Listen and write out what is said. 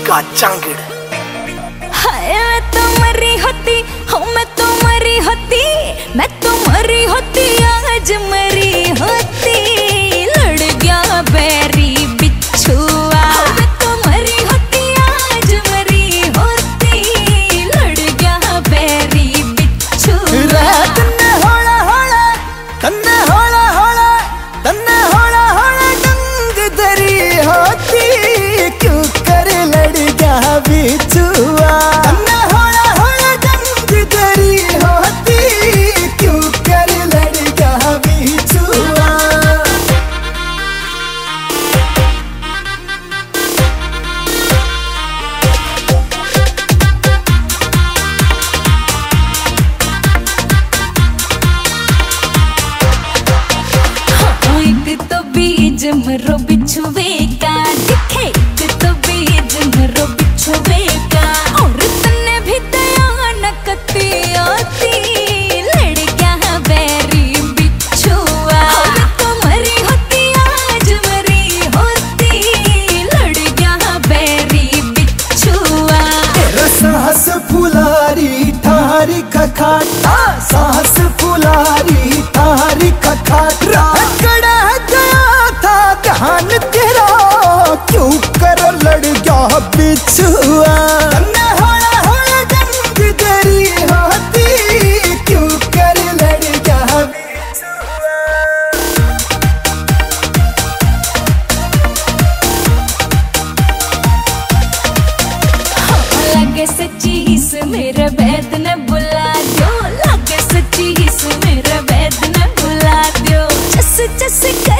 का चांगड़। हाय मैं तो मरी होती, हो मैं तो मरी होती, मैं तो मरी होती, आज मरी होती, लड़ गया बैरी बिच्छुआ। मैं तो मरी होती, आज मरी होती, लड़ गया बैरी बिच्छुआ। तन्ने होला होला, तन्ने होला होला, तन्ने होला होला डंग धरी होती, क्यों कर लड़ गया बिच्छुआ। तन्ने होला होला डंग धरी होती, क्यों कर लड़ गया बिच्छुआ। एक तो बीज मरो बिछुए का दिखे, एक तो बीज मरो बिछुए का, और तन्ने भी दया न कती होती, लड़ गया बैरी बिच्छुआ। मैं तो मरी होती, आज मरी होती, लड़ गया बैरी बिच्छुआ। साहस फुलारी थारी खखाटा, साहस फुलारी थारी खखाटा, कड़ा गया था ध्यान तेरा, क्यों कर लड़ गया बिच्छुआ। तन्ने होला होला डंग धरी होती, क्यों कर लड़ गया बिच्छुआ। लगे सच्ची हिस मेरे वैद ने बुला दो, लगे सच्ची हिस मेरे वैद ने बुला दो, चस चस कर